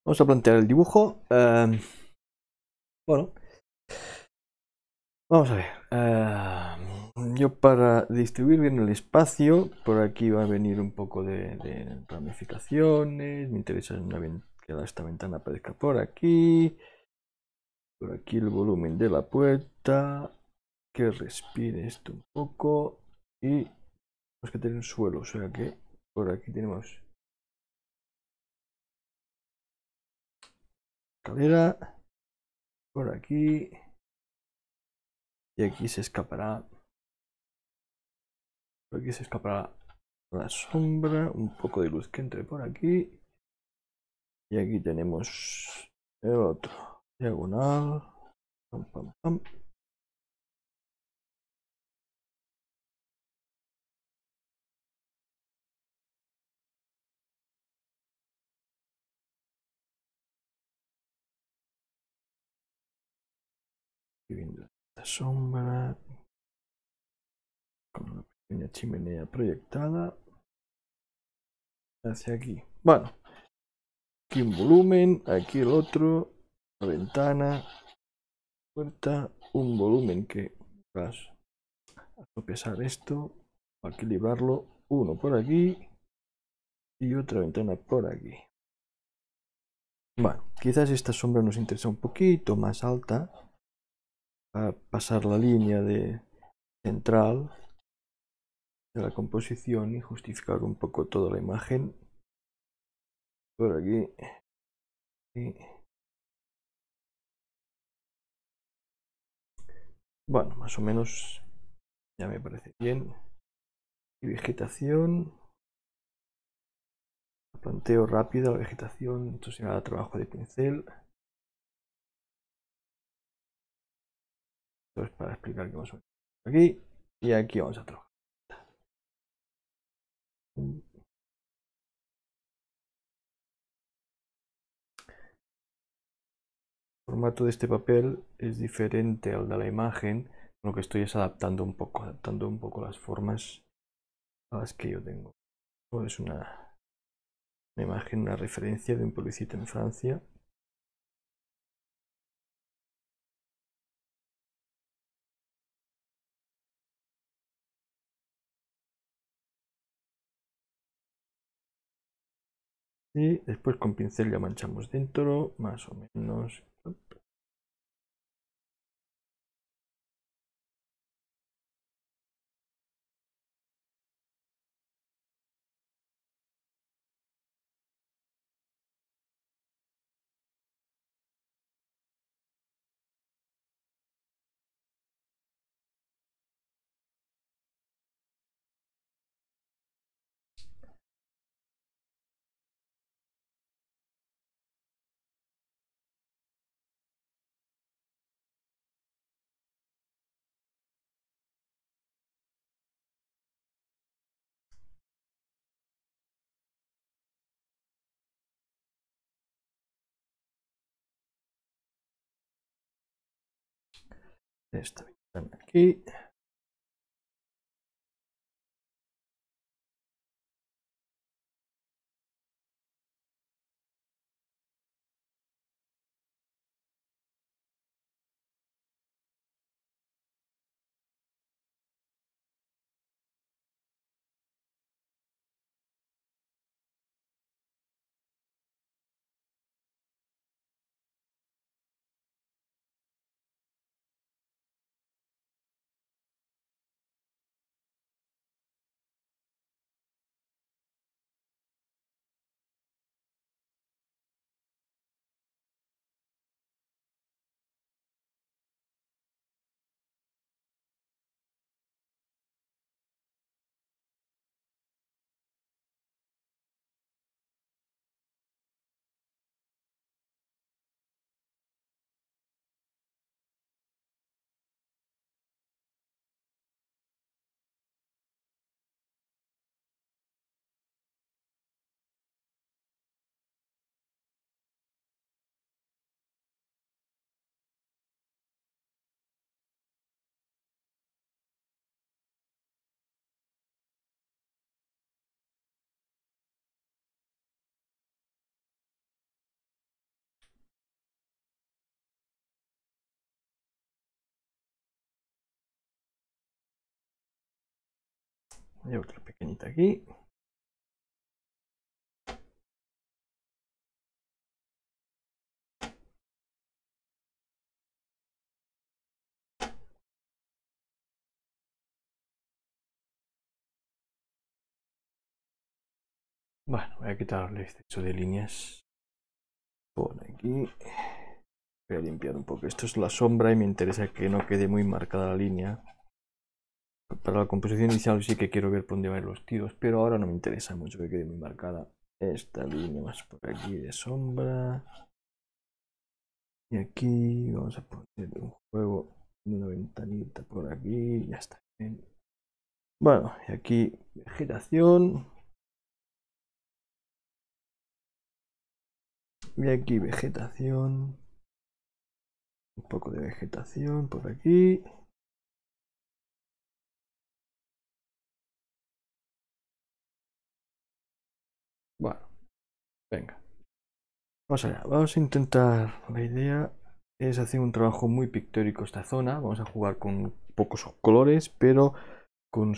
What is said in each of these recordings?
Vamos a plantear el dibujo. Bueno, vamos a ver. Yo para distribuir bien el espacio, por aquí va a venir un poco de ramificaciones. Me interesa que esta ventana aparezca por aquí. Por aquí el volumen de la puerta. Que respire esto un poco. Y tenemos que tener suelo, o sea que por aquí tenemos escalera. Por aquí. Y aquí se escapará. Por aquí se escapará la sombra. Un poco de luz que entre por aquí. Y aquí tenemos el otro. Diagonal. Pam, pam, pam. Y viendo la sombra. Con una pequeña chimenea proyectada. Hacia aquí. Bueno. Aquí un volumen. Aquí el otro. La ventana. Puerta. Un volumen que vas a sopesar esto. A equilibrarlo. Uno por aquí. Y otra ventana por aquí. Bueno, quizás esta sombra nos interesa un poquito más alta para pasar la línea de central de la composición y justificar un poco toda la imagen. Por aquí. Y bueno, más o menos ya me parece bien. Y vegetación. Planteo rápido la vegetación. Esto será trabajo de pincel. Entonces para explicar que vamos a ver aquí. Y aquí vamos a trabajar. El formato de este papel es diferente al de la imagen. Lo que estoy es adaptando un poco las formas a las que yo tengo. Es una imagen, una referencia de un pueblecito en Francia. Y después con pincel ya manchamos dentro, más o menos. Esta ventana aquí. Hay otra pequeñita aquí. Bueno, voy a quitar el exceso de líneas por aquí. Voy a limpiar un poco. Esto es la sombra y me interesa que no quede muy marcada la línea. Para la composición inicial sí que quiero ver por dónde van los tiros, pero ahora no me interesa mucho que quede muy marcada esta línea más por aquí de sombra. Y aquí vamos a poner un juego de una ventanita por aquí. Ya está bien. Bueno, y aquí vegetación. Y aquí vegetación. Un poco de vegetación por aquí. Bueno, venga. Vamos allá. Vamos a intentar. La idea es hacer un trabajo muy pictórico esta zona. Vamos a jugar con pocos colores, pero con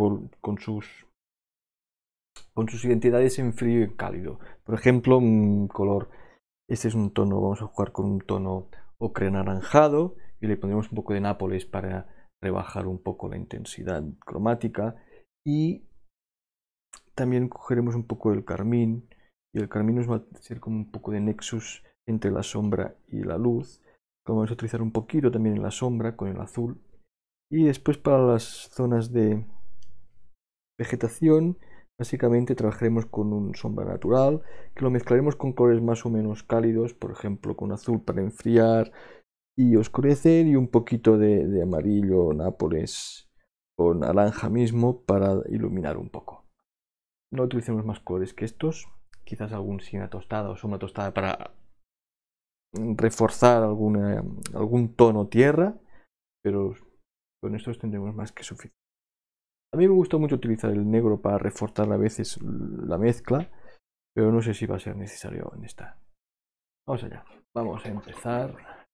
sus identidades en frío y en cálido. Por ejemplo, un color. Este es un tono. Vamos a jugar con un tono ocre anaranjado y le pondremos un poco de Nápoles para rebajar un poco la intensidad cromática. Y también cogeremos un poco del carmín. Y el carmín nos va a ser como un poco de nexus entre la sombra y la luz. Vamos a utilizar un poquito también en la sombra con el azul. Y después para las zonas de vegetación, básicamente trabajaremos con un sombra natural, que lo mezclaremos con colores más o menos cálidos, por ejemplo con azul para enfriar y oscurecer, y un poquito de amarillo, nápoles o naranja mismo para iluminar un poco. No utilicemos más colores que estos, quizás algún siena tostada o sombra tostada para reforzar algún tono tierra, pero con estos tendremos más que suficiente. A mí me gusta mucho utilizar el negro para reforzar a veces la mezcla, pero no sé si va a ser necesario en esta. Vamos allá. Vamos a empezar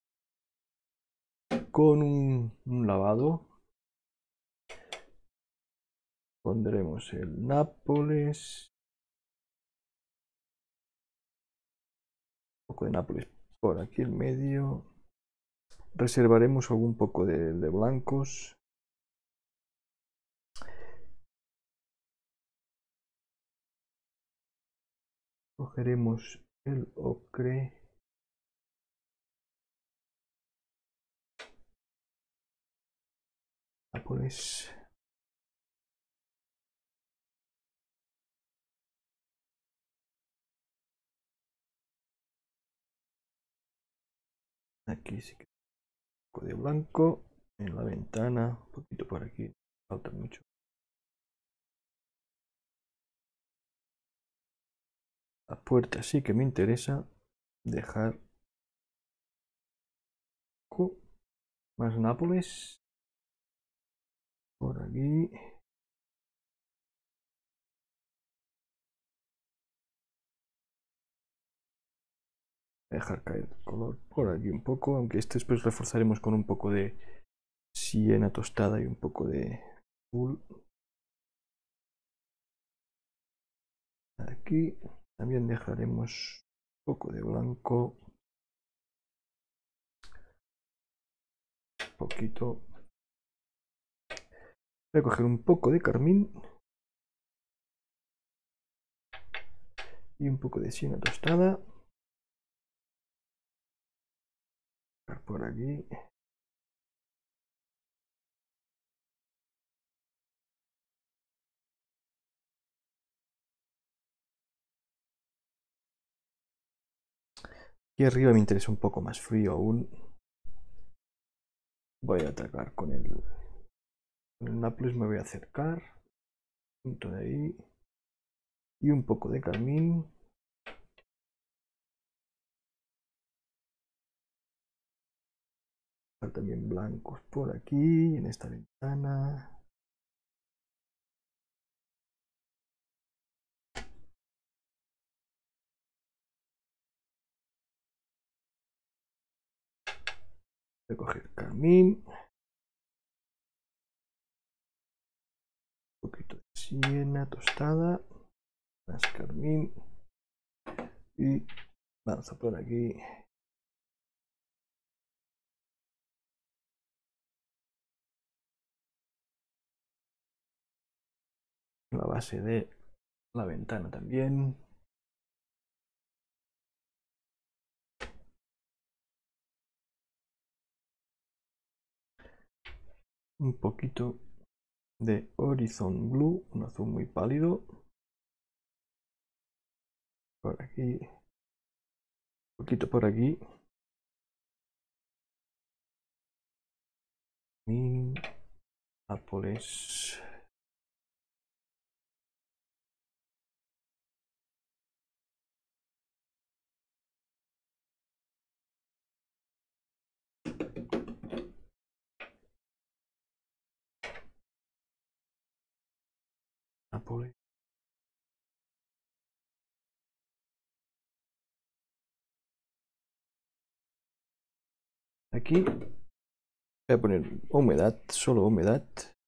con un lavado. Pondremos el Nápoles. Un poco de Nápoles por aquí en medio. Reservaremos algún poco de blancos. Cogeremos el ocre. Nápoles. Aquí sí que un poco de blanco. En la ventana. Un poquito por aquí. Falta mucho. La puerta sí que me interesa dejar más Nápoles por aquí. Dejar caer el color por aquí un poco, aunque este después reforzaremos con un poco de siena tostada y un poco de azul. Aquí también dejaremos un poco de blanco, un poquito. Voy a coger un poco de carmín y un poco de siena tostada. Por aquí. Aquí arriba me interesa un poco más frío aún. Voy a atacar con el Nápoles, me voy a acercar. Punto de ahí. Y un poco de carmín. También blancos por aquí, en esta ventana. Voy a coger carmín. Un poquito de siena tostada, más carmín y vamos a poner aquí la base de la ventana también. Un poquito de Horizon Blue, un azul muy pálido. Por aquí. Un poquito por aquí. Y Nápoles. Nápoles. Aquí voy a poner humedad, solo humedad.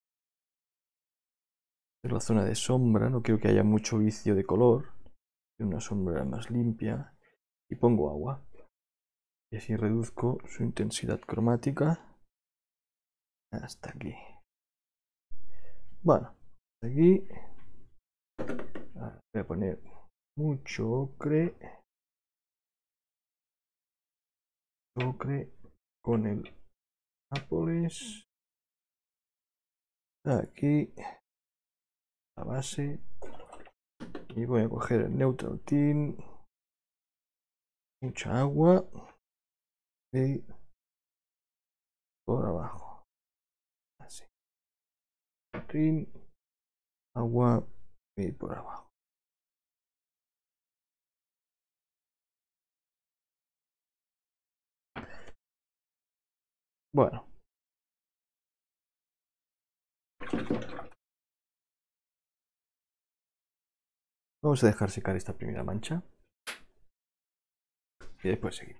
En la zona de sombra, no quiero que haya mucho vicio de color. Una sombra más limpia. Y pongo agua. Y así reduzco su intensidad cromática. Hasta aquí. Bueno, aquí voy a poner mucho ocre. Ocre con el Nápoles. Aquí la base. Y voy a coger el Neutral Tint. Mucha agua. Y por abajo. Así. Tint, agua y por abajo. Bueno. Vamos a dejar secar esta primera mancha. Y después seguimos.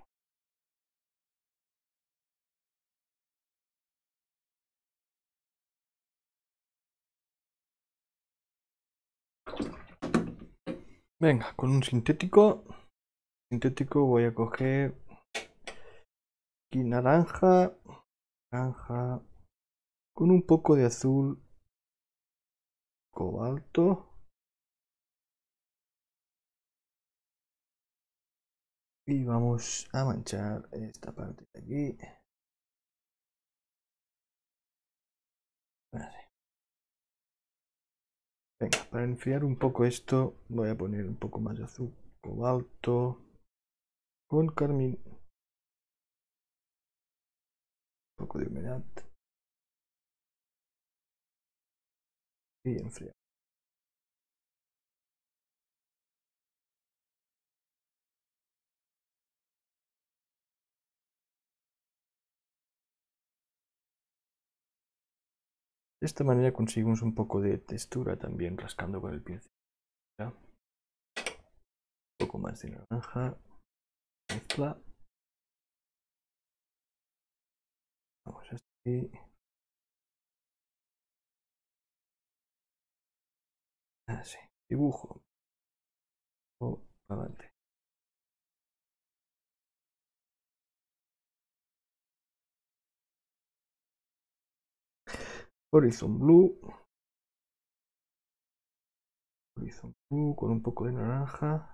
Venga, con un sintético. Sintético voy a coger aquí naranja. Naranja. Con un poco de azul cobalto. Y vamos a manchar esta parte de aquí. Así. Venga, para enfriar un poco esto, voy a poner un poco más de azul cobalto con carmín. Un poco de humedad. Y enfriar. De esta manera conseguimos un poco de textura también rascando con el pincel. ¿Ya? Un poco más de naranja. Mezcla. Vamos así. Así. Dibujo. O adelante. Horizon Blue. Horizon Blue con un poco de naranja.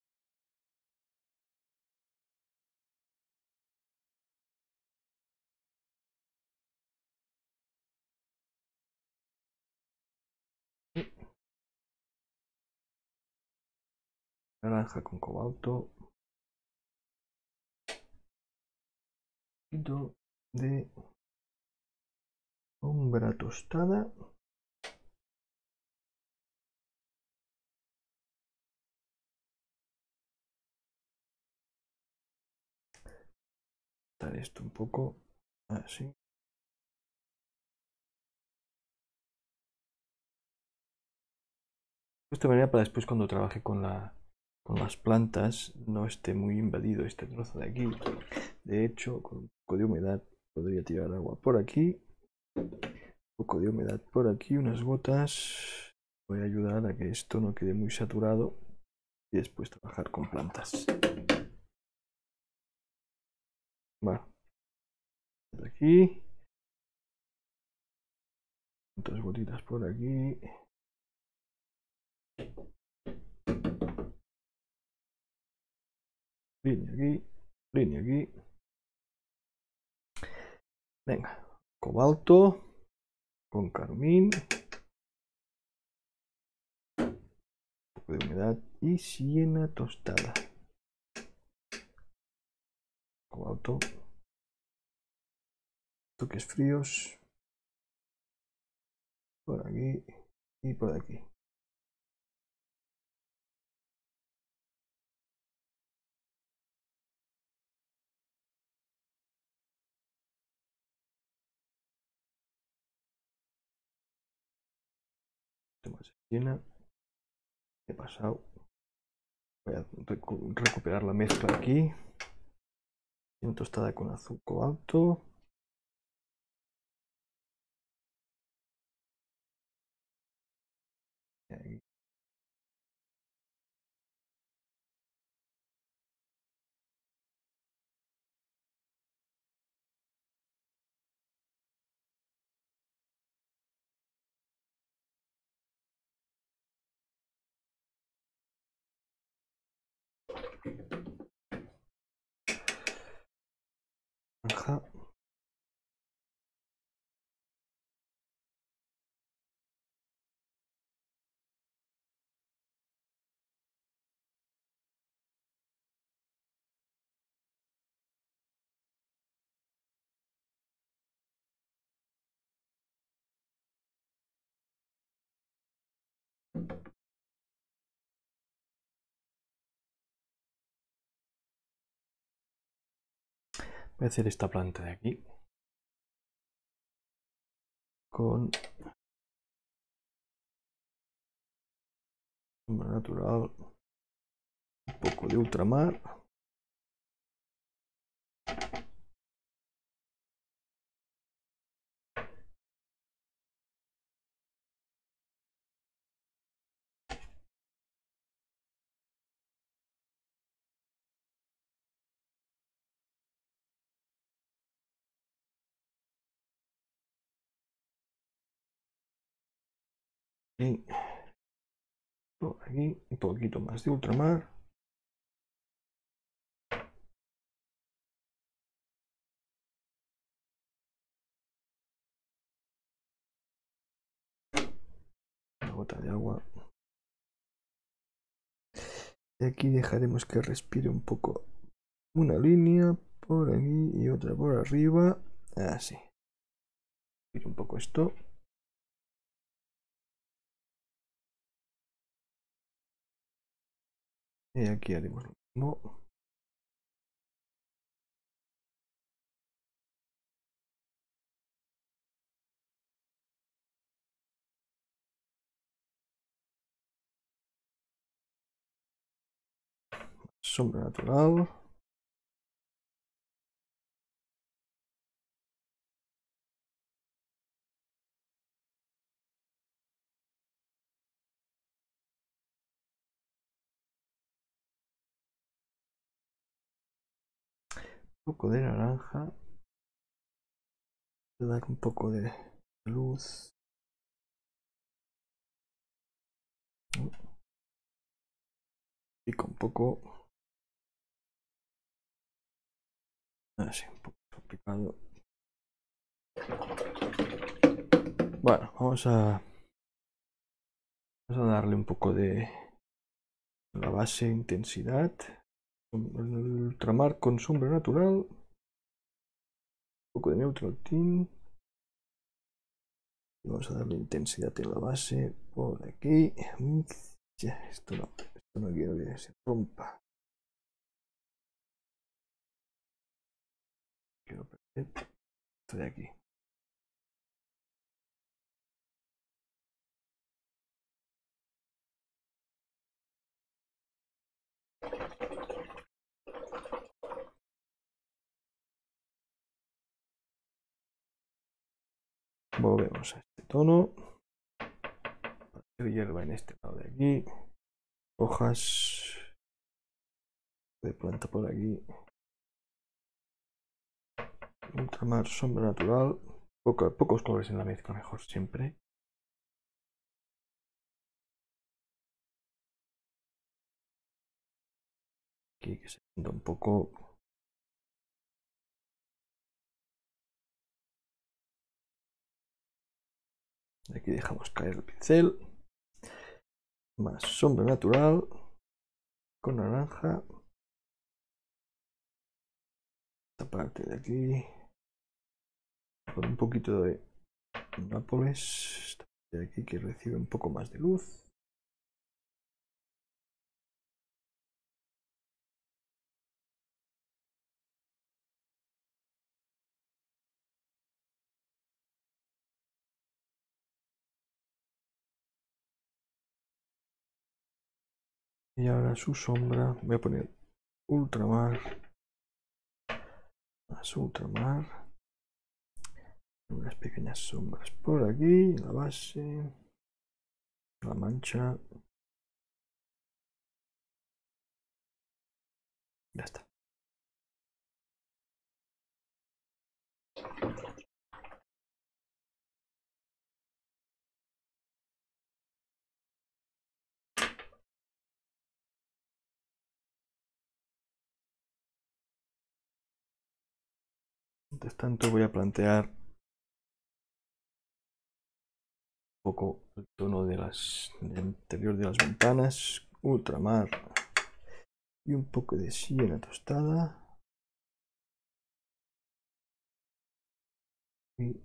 Naranja con cobalto. Un poquito de sombra tostada. Dar esto un poco así. De esta manera para después cuando trabaje con las plantas no esté muy invadido este trozo de aquí. De hecho, con un poco de humedad podría tirar agua por aquí. Un poco de humedad por aquí, unas gotas. Voy a ayudar a que esto no quede muy saturado y después trabajar con plantas. Bueno, por aquí. Otras gotitas por aquí. Línea aquí. Línea aquí. Venga. Cobalto. Con carmín. Un poco de humedad. Y siena tostada. Cobalto. Toques fríos. Por aquí. Y por aquí. Más siena. He pasado. Voy a recuperar la mezcla aquí. Siena tostada con azul cobalto. Aquí. Naranja. Voy a hacer esta planta de aquí con sombra natural, un poco de ultramar. Y por aquí un poquito más de ultramar. Una gota de agua. Y aquí dejaremos que respire un poco. Una línea por aquí y otra por arriba. Así. Respire un poco esto. Y aquí haremos lo mismo. Sombra natural. Un poco de naranja. Voy a dar un poco de luz. Pico un poco. Así, un poco picado. Bueno, vamos a darle un poco de la base intensidad. El ultramar con sombra natural. Un poco de neutral tint. Vamos a darle intensidad en la base por aquí. Esto no quiero que se rompa. Quiero perder esto de aquí. Volvemos a este tono. hierba en este lado de aquí, hojas de planta por aquí, ultramar, sombra natural, pocos colores en la mezcla, mejor siempre. Aquí que se funda un poco. Aquí dejamos caer el pincel. Más sombra natural con naranja. Esta parte de aquí. Con un poquito de nápoles. Esta parte de aquí que recibe un poco más de luz. Y ahora su sombra. Voy a poner ultramar. Más ultramar. Unas pequeñas sombras por aquí. La base. La mancha. Ya está. Mientras tanto voy a plantear un poco el tono del interior de las ventanas, ultramar y un poco de siena tostada. Y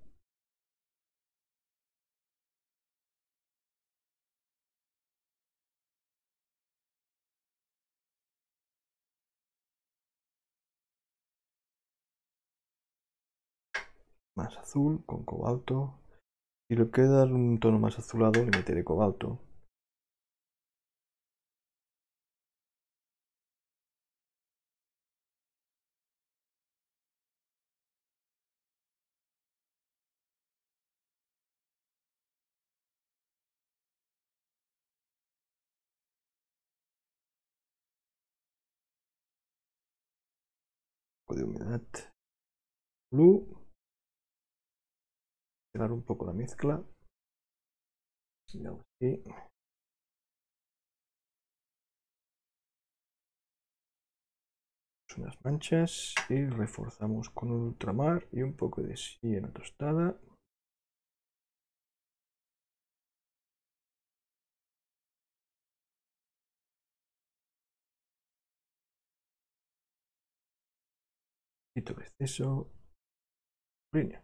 más azul con cobalto. Si le queda un tono más azulado, le meteré cobalto. Un poco de humedad. Blue. Cerrar un poco la mezcla. Aquí. Unas manchas y reforzamos con ultramar y un poco de siena tostada. Quito el exceso. Línea.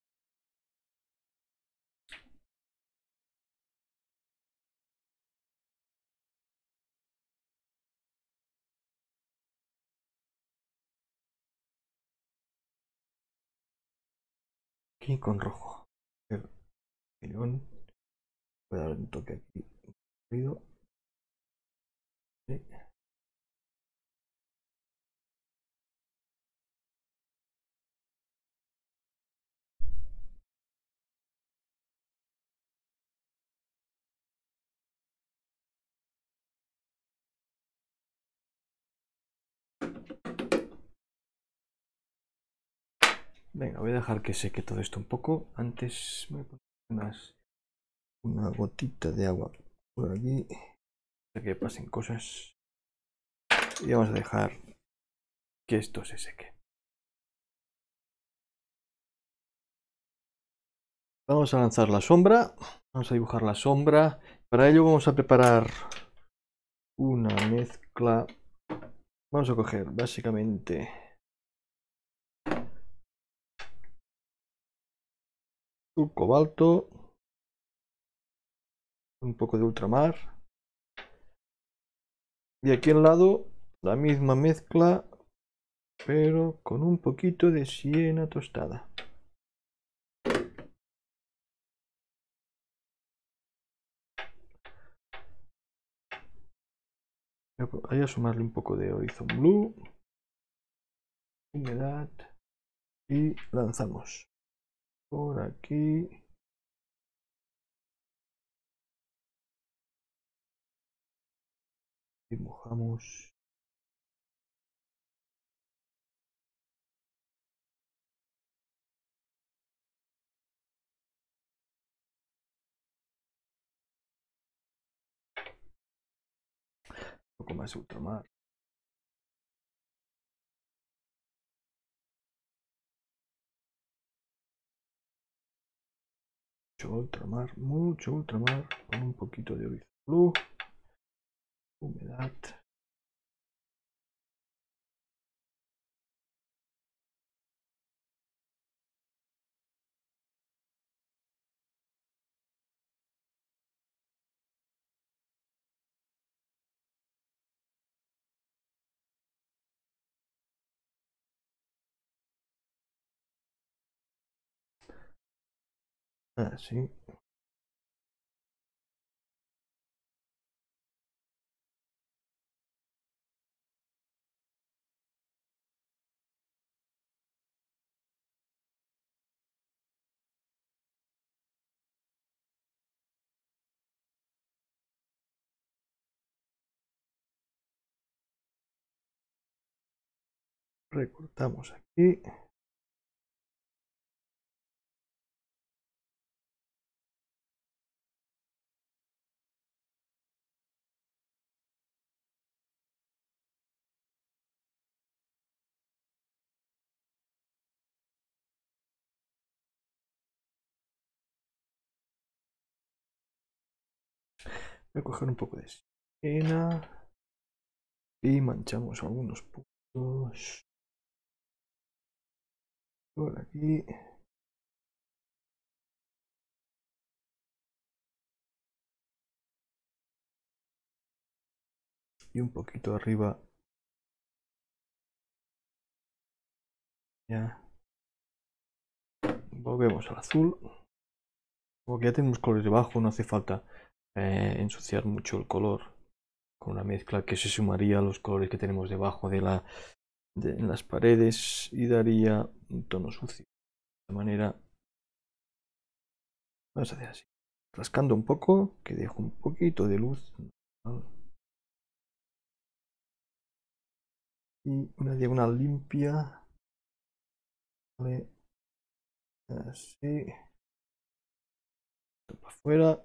Aquí con rojo. El león. Voy a dar un toque aquí. Ruido. Sí. Venga, voy a dejar que seque todo esto un poco. Antes voy a poner una gotita de agua por aquí para que pasen cosas. Y vamos a dejar que esto se seque. Vamos a lanzar la sombra. Vamos a dibujar la sombra. Para ello vamos a preparar una mezcla. Vamos a coger básicamente un cobalto, un poco de ultramar y aquí al lado la misma mezcla pero con un poquito de siena tostada. Voy a sumarle un poco de Horizon Blue, humedad y lanzamos por aquí. Y mojamos. Un poco más ultramar. Mucho ultramar, con un poquito de Horizon Blue, humedad. Así. Recortamos aquí. Voy a coger un poco de siena y manchamos algunos puntos por aquí. Y un poquito arriba. Ya. Volvemos al azul. Porque ya tenemos colores debajo, no hace falta ensuciar mucho el color con una mezcla que se sumaría a los colores que tenemos debajo de en las paredes y daría un tono sucio. De esta manera vamos a hacer así, rascando un poco, que dejo un poquito de luz y una diagonal limpia, ¿vale? Así, esto para afuera,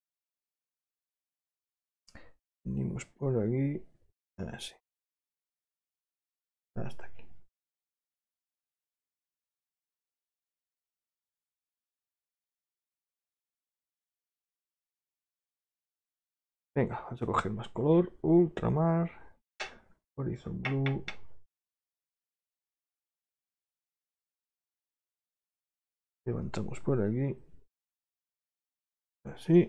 venimos por aquí, así, hasta aquí. Venga, vamos a coger más color, ultramar, Horizon Blue. Levantamos por aquí, así.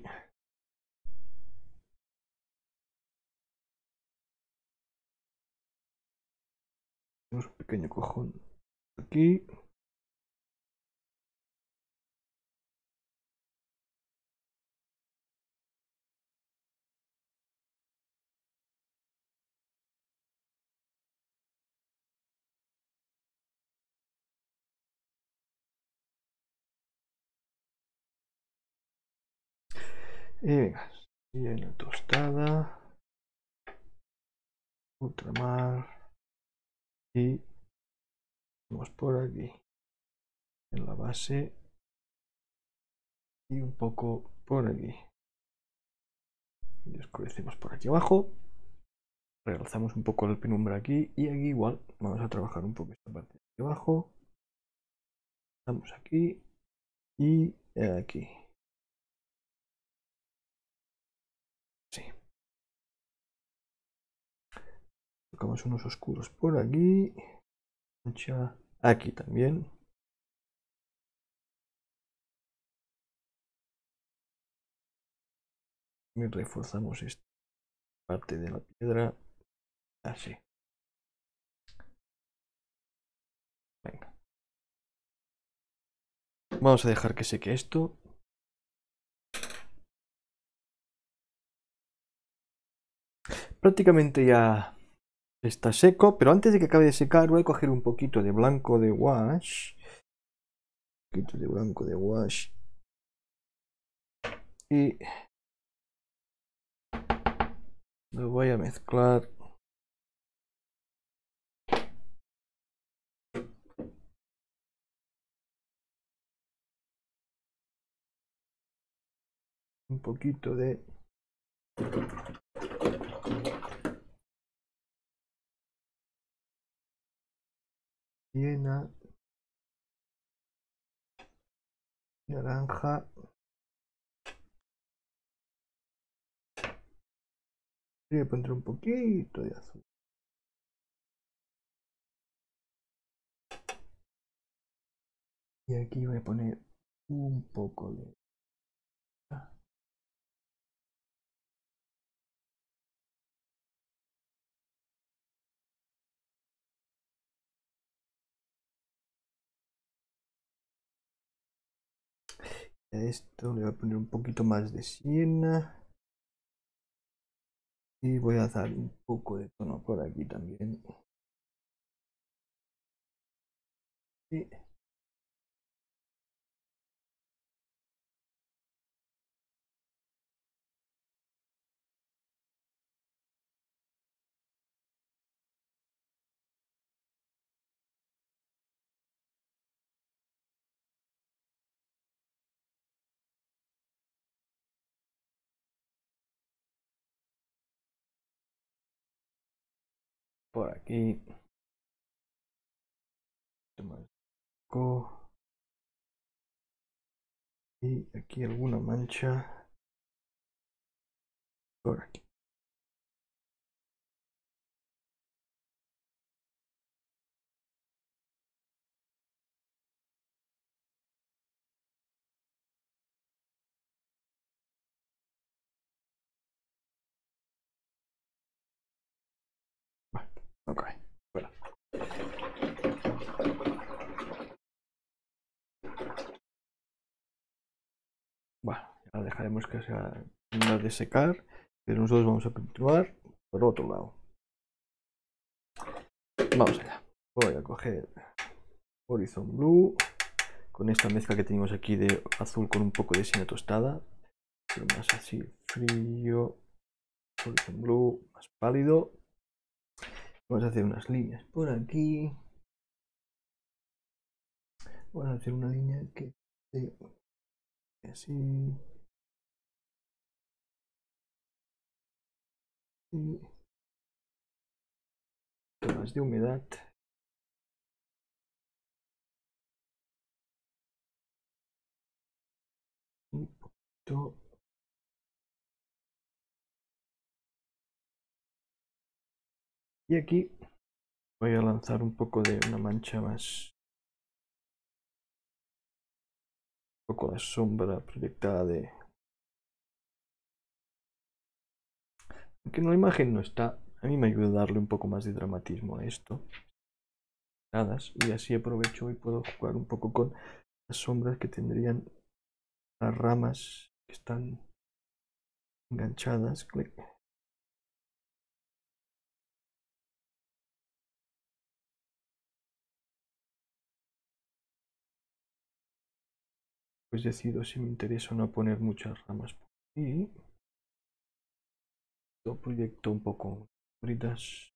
Tenemos un pequeño cojón aquí. Y venga, llena tostada, ultramar y vamos por aquí en la base y un poco por aquí. Y oscurecemos por aquí abajo, realzamos un poco el penumbra aquí y aquí igual vamos a trabajar un poco esta parte de aquí abajo. Estamos aquí y aquí. Sí. Tocamos unos oscuros por aquí. Aquí también. Y reforzamos esta parte de la piedra. Así. Venga. Vamos a dejar que seque esto. Prácticamente ya está seco, pero antes de que acabe de secar voy a coger un poquito de blanco de wash. Un poquito de blanco de wash. Y Lo voy a mezclar. Un poquito de siena, naranja. Y le pondré un poquito de azul. Y aquí voy a poner un poco de... A esto le voy a poner un poquito más de siena. Y voy a dar un poco de tono por aquí también. Y por aquí. Y aquí alguna mancha. Por aquí. Vale, ok. Bueno. Bueno, ya dejaremos que sea una de secar, pero nosotros vamos a continuar por otro lado. Vamos allá. Voy a coger Horizon Blue con esta mezcla que tenemos aquí de azul con un poco de siena tostada, pero más así frío. Horizon Blue más pálido. Vamos a hacer unas líneas por aquí. Vamos a hacer una línea que así. Y más de humedad. Un poquito. Y aquí voy a lanzar un poco de una mancha más. Un poco la sombra proyectada de. Aunque en la imagen no está, a mí me ayuda a darle un poco más de dramatismo a esto. Y así aprovecho y puedo jugar un poco con las sombras que tendrían las ramas que están enganchadas. Clic. Pues decido si me interesa o no poner muchas ramas por aquí. Lo proyecto un poco sombritas.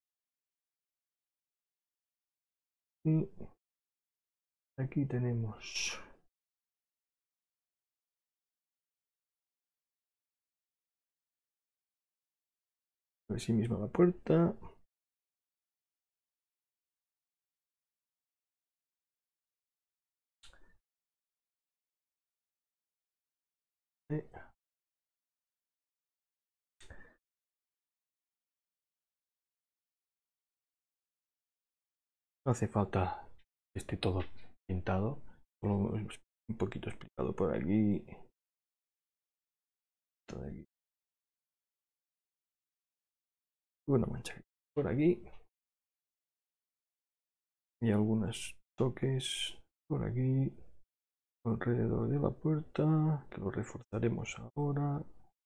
Y aquí tenemos así mismo la puerta. No hace falta que esté todo pintado, solo un poquito explicado por aquí. Todo aquí. Una mancha por aquí y algunos toques por aquí alrededor de la puerta que lo reforzaremos ahora.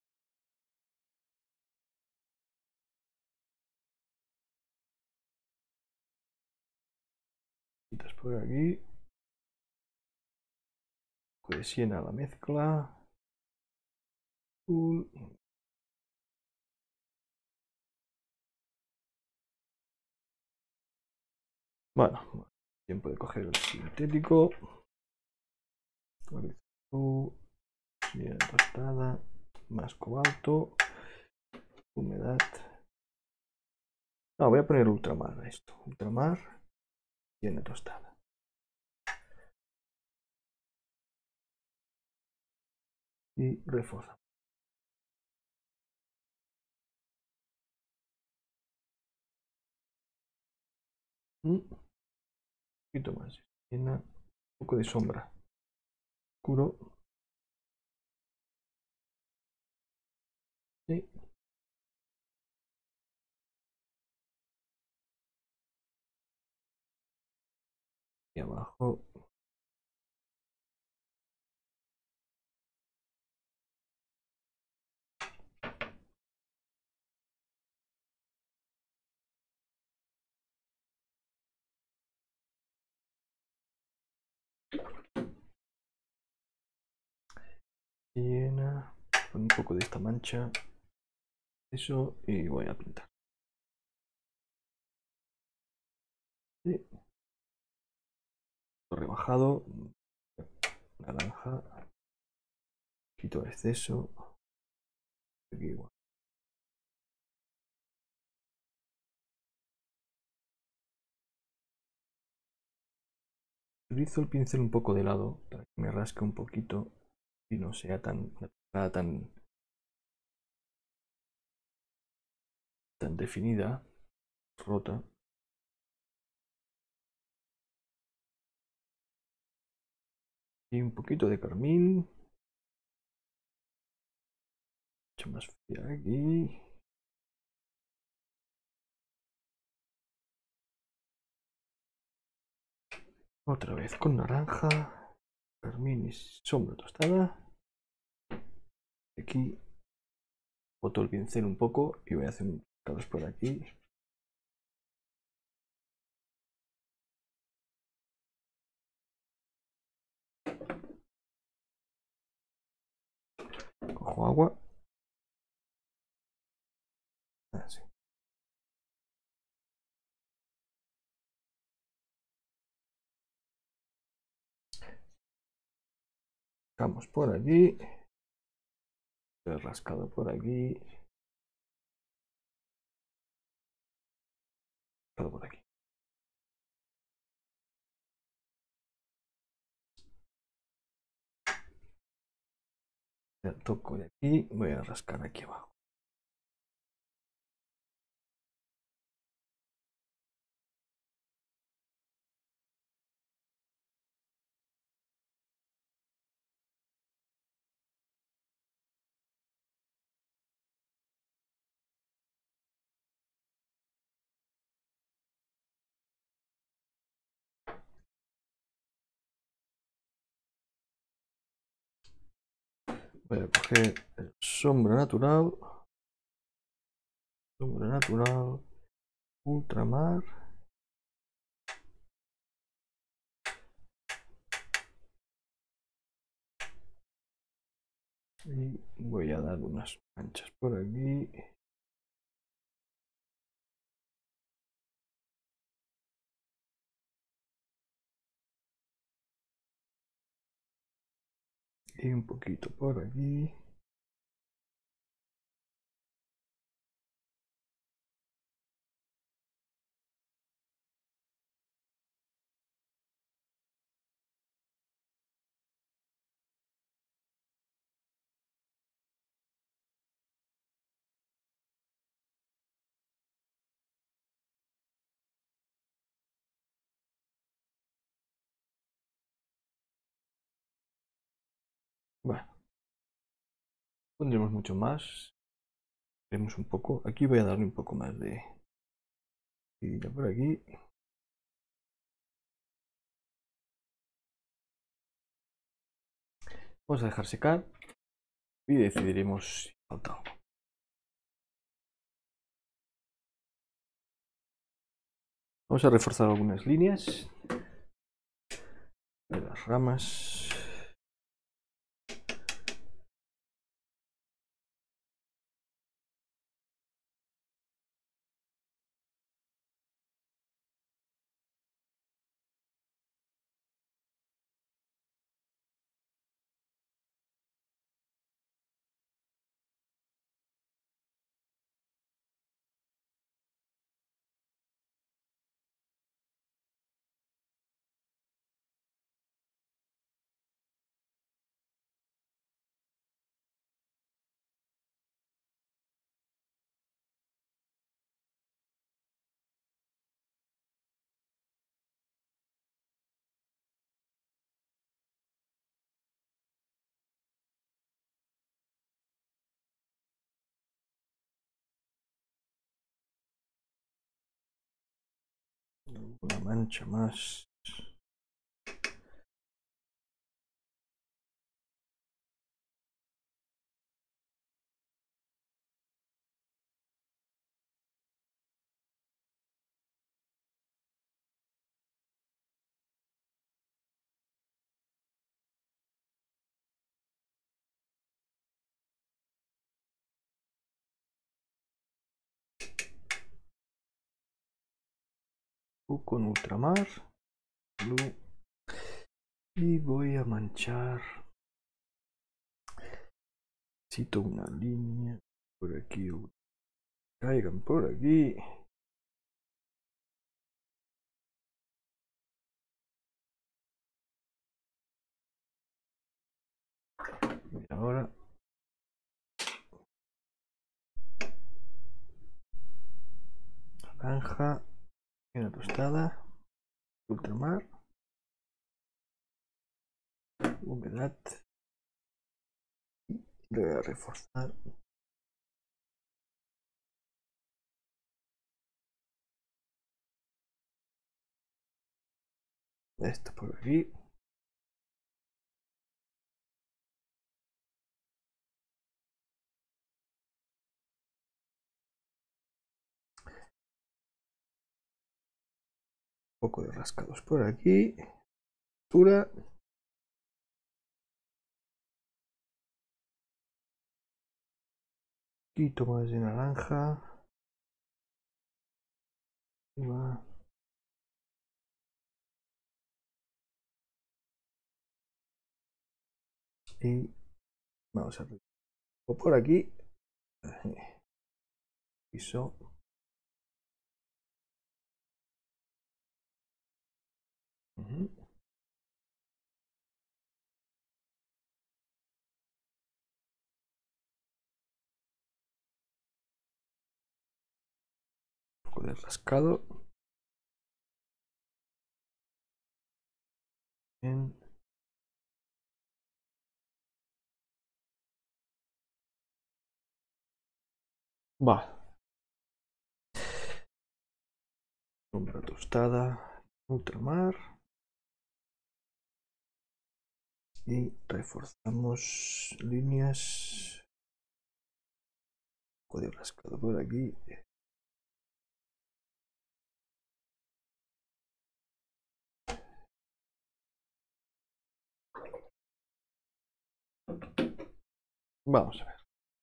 Quitas por aquí, de siena la mezcla. Bueno, tiempo de coger el sintético. Bien tostada. Más cobalto. Humedad. No, voy a poner ultramar a esto. Ultramar. Bien tostada. Y reforza. Un poquito más. Llena un poco de sombra. Oscuro. Sí. Y abajo. Llena. Con un poco de esta mancha. Eso. Y voy a pintar. Sí. Rebajado. Naranja. Quito el exceso. Aquí igual. Utilizo el pincel un poco de lado para que me rasque un poquito y no sea tan definida, rota. Y un poquito de carmín. Mucho más fría aquí. Otra vez con naranja, carmín y sombra tostada. Aquí boto el pincel un poco y voy a hacer un caos por aquí. Cojo agua. Así. Sacamos por aquí. El rascado por aquí. Todo por aquí. Ya toco de aquí. Voy a rascar aquí abajo. Voy a coger el sombra natural, ultramar. Y voy a dar unas manchas por aquí. Y un poquito por aquí. Bueno, pondremos mucho más. Veremos un poco. Aquí voy a darle un poco más de vidilla por aquí. Vamos a dejar secar y decidiremos si falta algo. Vamos a reforzar algunas líneas de las ramas. Una mancha más. Con ultramar. Blue. Y voy a manchar. Necesito una línea por aquí. Caigan por aquí. Y ahora naranja, una tostada, ultramar, humedad. Y voy a reforzar. Esto por aquí. Un poco de rascados por aquí. Textura. Un poquito más de naranja. Y va. Y vamos a aplicar por aquí. Piso. Un poco de rascado. Bien. Va. Sombra tostada. Ultramar. Y reforzamos líneas. Un poco de rascado por aquí. Vamos a ver.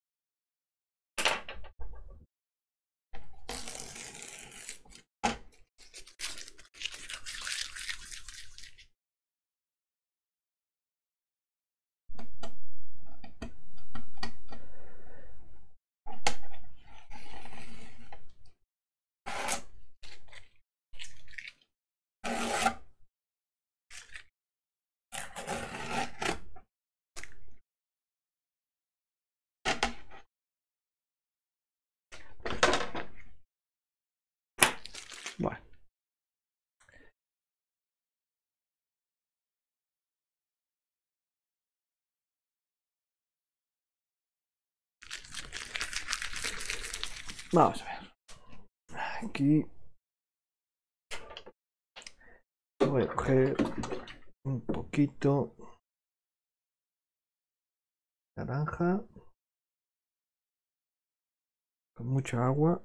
Bueno. Vamos a ver. Aquí voy a coger un poquito naranja con mucha agua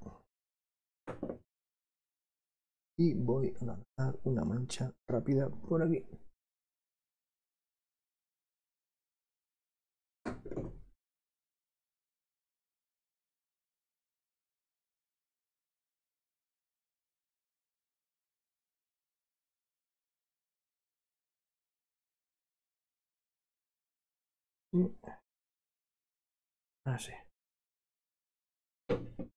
y voy a lanzar una mancha rápida por aquí. Y así.